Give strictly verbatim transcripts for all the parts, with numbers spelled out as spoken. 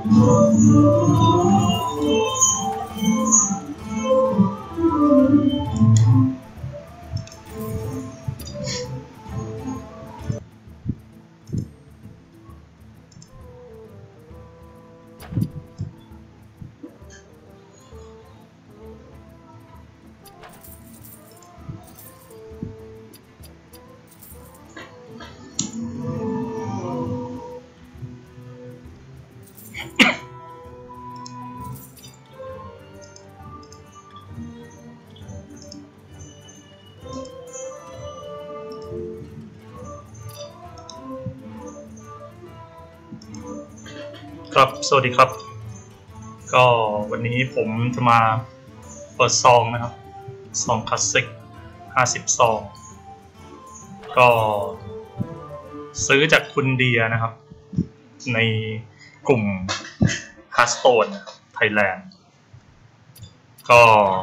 ครับสวัสดีครับก็วันนี้ผมจะมาเปิดซองนะครับซองคลาสสิกห้าสิบซองก็ซื้อจากคุณเดียนะครับในกลุ่ม Hearthstone ไทยแลนด์ก็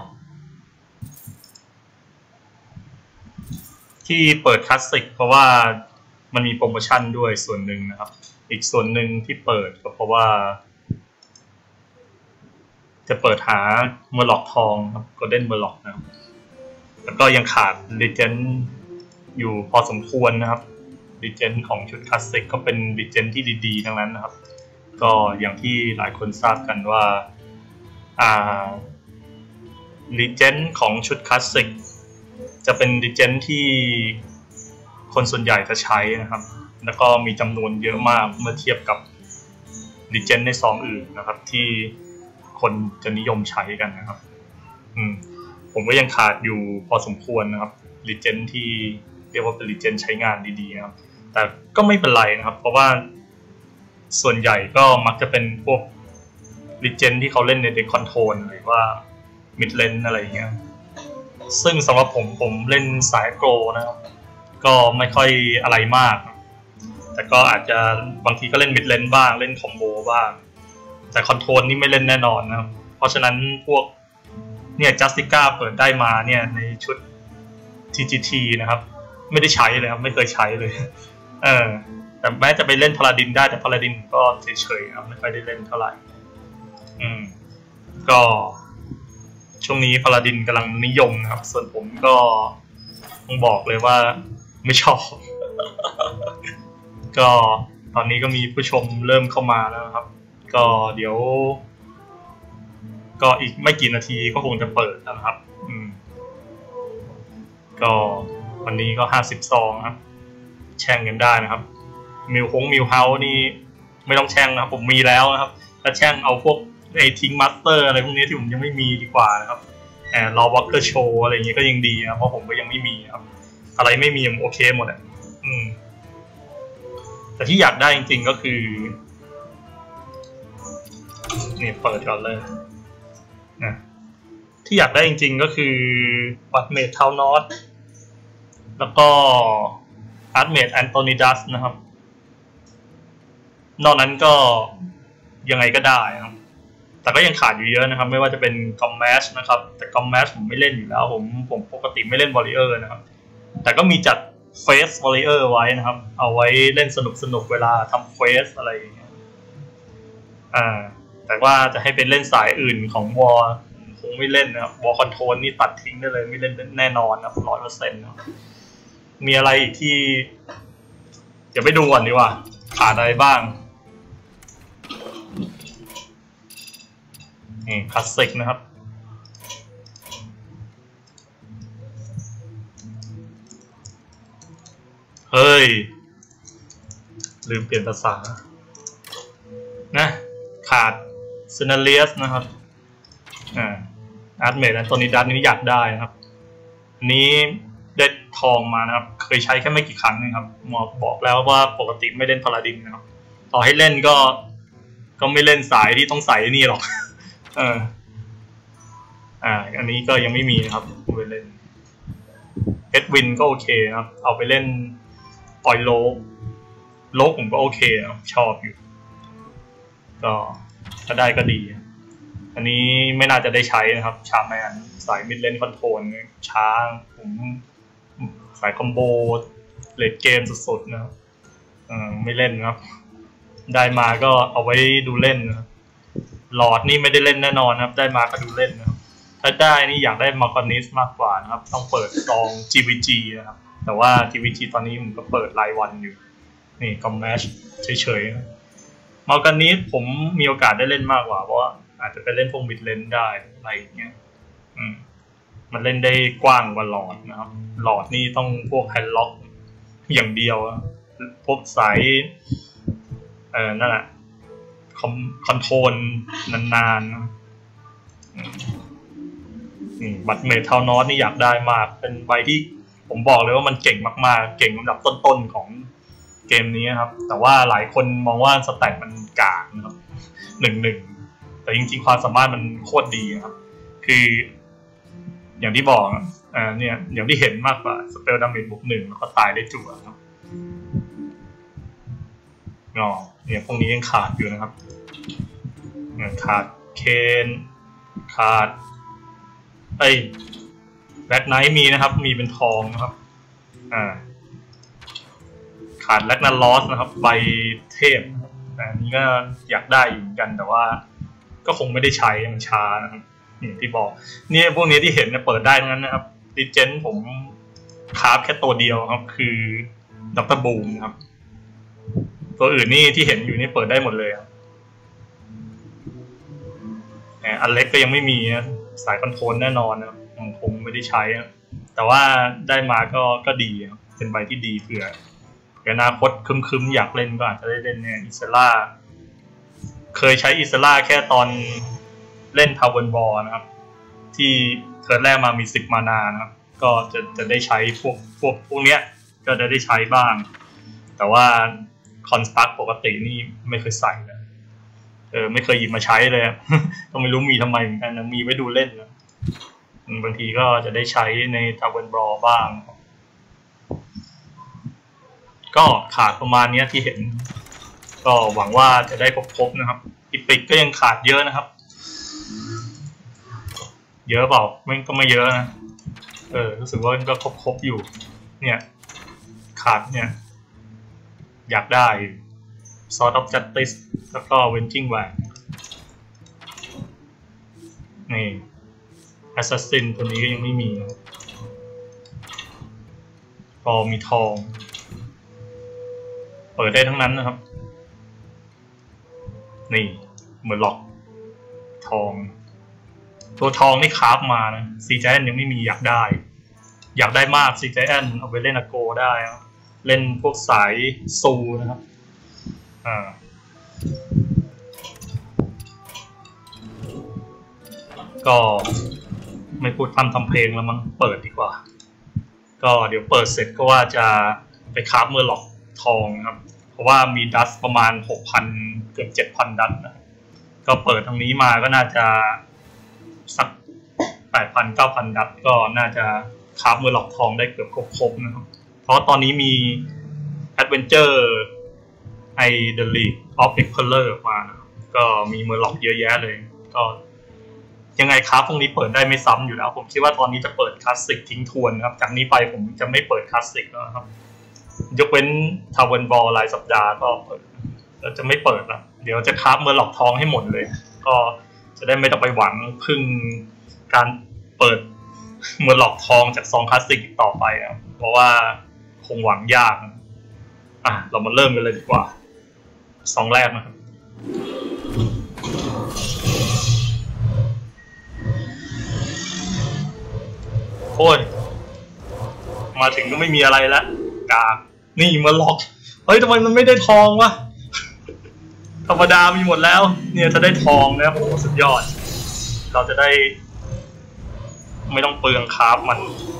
ที่เปิดคลาสสิกเพราะว่ามันมีโปรโมชั่นด้วยส่วนหนึ่งนะครับอีกส่วนหนึ่งที่เปิดก็เพราะว่าจะเปิดหาเมอร์ล็อกทองครับโกลเด้นเมอร์ล็อกนะครับแล้วก็ยังขาดลีเจนด์อยู่พอสมควรนะครับลีเจนด์ของชุดคลาสสิกก็เป็นลีเจนด์ที่ดีๆทั้งนั้นนะครับก็อย่างที่หลายคนทราบกันว่าอ่าลีเจนด์ของชุดคลาสสิกจะเป็นลีเจนด์ที่คนส่วนใหญ่จะใช้นะครับแล้วก็มีจำนวนเยอะมากเมื่อเทียบกับลีเจนด์ในซองอื่นนะครับที่คนจะนิยมใช้กันนะครับอืมผมก็ยังขาดอยู่พอสมควรนะครับลีเจนด์ที่เรียกว่าเป็นลีเจนด์ใช้งานดีๆนะครับแต่ก็ไม่เป็นไรนะครับเพราะว่าส่วนใหญ่ก็มักจะเป็นพวกลีเจนด์ที่เขาเล่นในเด็กคอนโทรลหรือว่ามิดเลนอะไรอย่างเงี้ยซึ่งสำหรับผมผมเล่นสายโกลนะครับก็ไม่ค่อยอะไรมากแต่ก็อาจจะบางทีก็เล่นมิดเลนบ้างเล่นคอมโบบ้างแต่คอนโทรลนี่ไม่เล่นแน่นอนนะครับเพราะฉะนั้นพวกเนี่ยจัสติก้าเปิดได้มาเนี่ยในชุด ที จี ที นะครับไม่ได้ใช้เลยครับไม่เคยใช้เลยเออแต่แม้จะไปเล่นพาลาดินได้แต่พาลาดินก็เฉยๆครับไม่ค่อยได้เล่นเท่าไหร่อืมก็ช่วงนี้พาลาดินกำลังนิยมนะครับส่วนผมก็ต้องบอกเลยว่าไม่ชอบ ก็ตอนนี้ก็มีผู้ชมเริ่มเข้ามาแล้วครับก็เดี๋ยวก็อีกไม่กี่นาทีก็คงจะเปิดนะครับอืมก็วันนี้ก็ห้าสิบซองครับแช่งกันได้นะครับมิวคงมิวเฮาส์นี่ไม่ต้องแช่งนะครับผมมีแล้วนะครับถ้าแช่งเอาพวกไอ้ทิ้งมาสเตอร์อะไรพวกนี้ที่ผมยังไม่มีดีกว่านะครับแอบรอวอล์กเกอร์โชว์อะไรอย่างเงี้ยก็ยังดีนะเพราะผมก็ยังไม่มีครับอะไรไม่มีผมโอเคหมดอ่ะอืมแต่ที่อยากได้จริงๆก็คือนี่เปิดก่อนเลยนะที่อยากได้จริงๆก็คือวัดเมทเทลนอตแล้วก็อาร์ตเมทแอนโทนิดัสนะครับนอกนั้นก็ยังไงก็ได้ครับแต่ก็ยังขาดอยู่เยอะนะครับไม่ว่าจะเป็นคอมแมชนะครับแต่คอมแมชผมไม่เล่นอยู่แล้วผมผมปกติไม่เล่นวอริเออร์นะครับแต่ก็มีจัดเฟสวอริเออร์ไว้นะครับเอาไว้เล่นสนุกสนุกเวลาทำเฟสอะไรอย่างเงี้ยอ่าแต่ว่าจะให้เป็นเล่นสายอื่นของวอลคงไม่เล่นนะครับวอลคอนโทรลนี่ตัดทิ้งได้เลยไม่เล่นแน่นอนนะร้อยเปอร์เซ็นต์นะมีอะไรอีกที่เดี๋ยวไปดูก่อนดีกว่าขาดอะไรบ้างนี่คลาสสิกนะครับเฮ้ยลืมเปลี่ยนภาษานะขาดซินาเลียสนะครับอ่าอาร์ตเมทและโทนิดัสนี้อยากได้นะครับอันนี้ได้ทองมานะครับเคยใช้แค่ไม่กี่ครั้งนะครับหมอบอกแล้วว่าปกติไม่เล่นพาลาดินนะครับต่อให้เล่นก็ก็ไม่เล่นสายที่ต้องใส่นี่หรอกเอออ่าอันนี้ก็ยังไม่มีนะครับไปเล่นเอ็ดวินก็โอเคครับเอาไปเล่นออยโลโลกผมก็โอเคครับชอบอยู่ก็ถ้าได้ก็ดีอันนี้ไม่น่าจะได้ใช้นะครับชาแมนสายมิดเลนคอนโทรลช้าผมสายคอมโบเลดเกมสุดๆนะครับเออไม่เล่นครับได้มาก็เอาไว้ดูเล่นนะครับหลอดนี่ไม่ได้เล่นแน่นอนครับได้มาก็ดูเล่นนะครับถ้าได้นี่อยากได้มาร์กอนิสมากกว่านะครับต้องเปิดซอง จี วี จี นะครับแต่ว่า จี วี จี ตอนนี้ผมก็เปิดรายวันอยู่นี่ก็แมชเฉยๆมาร์กอนิสผมมีโอกาสได้เล่นมากกว่าเพราะว่าอาจจะไปเล่นพวกมิดเลนได้อะไรอย่างเงี้ยอืมมันเล่นได้กว้างกว่าหลอดนะครับหลอดนี่ต้องพวกแฮนด์ล็อกอย่างเดียวพวกสายเออนั่นแหละคอนโทรลนานๆบัตรเมทัลนอตนี่อยากได้มากเป็นใบที่ผมบอกเลยว่ามันเก่งมากๆเก่งลำดับต้นๆของเกมนี้ครับแต่ว่าหลายคนมองว่าสแตทมันกากนะครับหนึ่งหนึ่งแต่จริงๆความสามารถมันโคตรดีครับคืออย่างที่บอกอ่าเนี่ยอย่างที่เห็นมากกว่าสเปลดาเมจบวกหนึ่งแล้วก็ตายได้จั่วครับอ๋อเนี่ยพวกนี้ยังขาดอยู่นะครับขาดเคนขาดไอ้แบล็กไนท์มีนะครับมีเป็นทองนะครับอ่าขาดแลกนาลอสนะครับใบเทพอันนี้ก็อยากได้อยู่เหมือนกันแต่ว่าก็คงไม่ได้ใช้มันช้านะครับอย่างที่บอกเนี่ยพวกนี้ที่เห็นเนี่ยเปิดได้ทั้งนั้นนะครับดิเจนผมคราฟแค่ตัวเดียวครับคือด็อกเตอร์บูมครับตัวอื่นนี่ที่เห็นอยู่นี่เปิดได้หมดเลยครับอันเล็กก็ยังไม่มีสายคอนโทรลแน่นอนนะครับผมไม่ได้ใช้แต่ว่าได้มาก็ก็ดีเป็นใบที่ดีเผื่ออนาคตคึมๆอยากเล่นก็อาจจะได้เล่นเนี่ยอิสล่าเคยใช้อิสล่าแค่ตอนเล่นทาวเวอร์บอลนะครับที่เทิร์นแรกมามีสิบมานานะครับก็จะจะได้ใช้พวกพวกพวกเนี้ยก็จะได้ใช้บ้างแต่ว่าคอนสตรักปกตินี่ไม่เคยใส่เลยเออไม่เคยหยิบมาใช้เลยก็ไม่รู้มีทำไมเหมือนกันนะมีไว้ดูเล่นนะบางทีก็จะได้ใช้ในทาวเวอร์บอลบ้างก็ขาดประมาณนี้ที่เห็นก็หวังว่าจะได้ครบๆนะครับอีพิกก็ยังขาดเยอะนะครับเยอะเปล่าไม่ก็ไม่เยอะนะเออรู้สึกว่ามันก็ครบๆอยู่เนี่ยขาดเนี่ยอยากได้ Sword of Justice แล้วก็ Winging Wag นี่ Assassin ตัวนี้ก็ยังไม่มีพอมีทองเปิดได้ทั้งนั้นนะครับนี่เหมือนหลอกทองตัวทองนี่คราฟมานะซีไจแอนยังไม่มีอยากได้อยากได้มากซีไจแอนเอาไปเล่นอโกได้เล่นพวกสายซูนะครับอ่าก็ไม่พูดทำทำเพลงแล้วมั้งเปิดดีกว่าก็เดี๋ยวเปิดเสร็จก็ว่าจะไปคราฟเมอร์หลอกทองครับเพราะว่ามีดัสประมาณ หกพัน เกือบ เจ็ดพัน ดัสนะก็เปิดตรงนี้มาก็น่าจะสัก แปดพัน เก้าพัน ดัสก็น่าจะคราฟเมอร์หลอกทองได้เกือบครบๆนะครับเพราะตอนนี้มี Adventure ไอ The League of Explorer มานะก็มีเมอร์หลอกเยอะแยะเลยก็ยังไงคราฟพวกนี้เปิดได้ไม่ซ้ำอยู่แล้วผมคิดว่าตอนนี้จะเปิดคลาสสิกทิ้งทวนครับจากนี้ไปผมจะไม่เปิดคลาสสิกแล้วครับยกเว้นทาวเวอร์บอลรายสัปดาห์ก็เปิดเราจะไม่เปิดละเดี๋ยวจะคราฟเมอร์หลอกทองให้หมดเลยก็จะได้ไม่ต้องไปหวังพึ่งการเปิดเมอร์หลอกทองจากซองคลาสสิกต่อไปครับเพราะว่าคงหวังยากอ่ะเรามาเริ่มกันเลยดีกว่าซองแรกนะครับโอ้ยมาถึงก็ไม่มีอะไรแล้วกากนี่มาหลอกเฮ้ยทำไมมันไม่ได้ทองวะธรรมดามีหมดแล้วเนี่ยจะได้ทองนะโอ้สุดยอดเราจะได้ไม่ต้องเปลืองคราฟมัน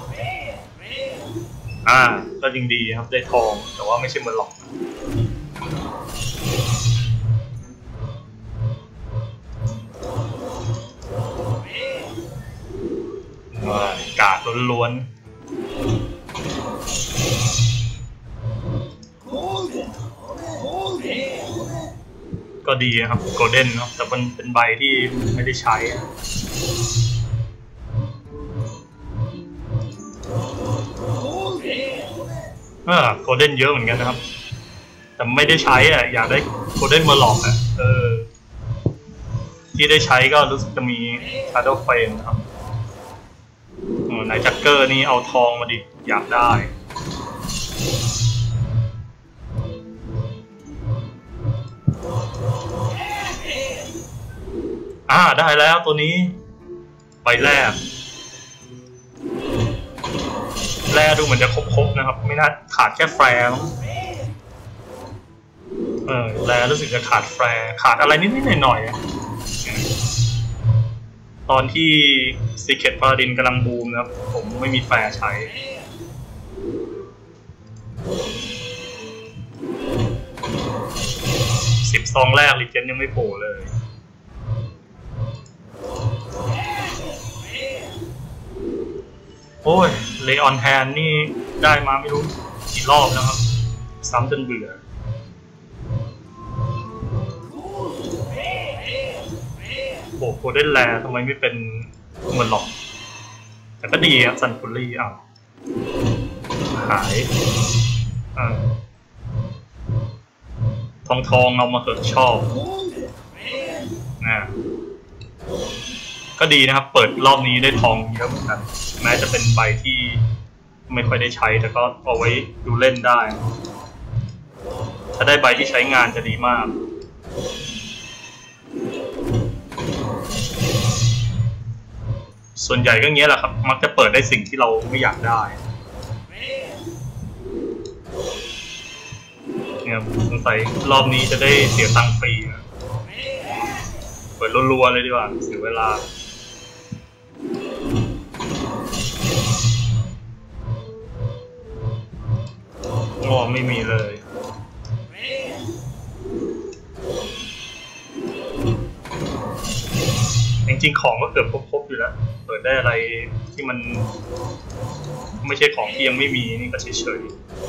อ่าก็จริงดีครับได้ทองแต่ว่าไม่ใช่มาหลอกกากล้วนๆก็ดีครับโกลเด้นเนาะแต่มันเป็นใบที่ไม่ได้ใช้เออโกลเด้นเยอะเหมือนกันนะครับแต่ไม่ได้ใช้อ่ะอยากได้โกลเด้นมาหลอกอ่ะเออที่ได้ใช้ก็รู้สึกจะมี Shadow Frame ครับนายจักเกอร์นี่เอาทองมาดิอยากได้อ่าได้แล้วตัวนี้ใบแรกแร่ดูเหมือนจะครบๆนะครับไม่น่าขาดแค่แฟร์เออแร่รู้สึกจะขาดแฟร์ขาดอะไรนิดๆหน่อยๆตอนที่ Secret Paladin กำลังบูมนะครับผมไม่มีแฟร์ใช้สิบซองแรกลิเจนยังไม่โผล่เลยโอ้ยเลออนแฮนนี่ได้มาไม่รู้กี่รอบแล้วครับซ้ำจนเบื่อโอ้โหได้แลทำไมไม่เป็นเหมือนหรอกแต่ก็ดีครับซันฟูลี่อ้าวหายอ่าทองทองเอามาเกิดชอบนะก็ดีนะครับเปิดรอบนี้ได้ทองเยอะเหมือนกันแม้จะเป็นใบที่ไม่ค่อยได้ใช้แต่ก็เอาไว้ดูเล่นได้ถ้าได้ใบที่ใช้งานจะดีมากส่วนใหญ่ก็เงี้ยแหละครับมักจะเปิดได้สิ่งที่เราไม่อยากได้เนี่ยสงสัยรอบนี้จะได้เสียตังค์ฟรีเปิดรัวๆเลยดีกว่าเสียเวลางอไม่มีเลยจริงๆของก็เกือบครบๆอยู่แล้วเปิดได้อะไรที่มันไม่ใช่ของที่ยังไม่มีนี่ก็เฉยๆ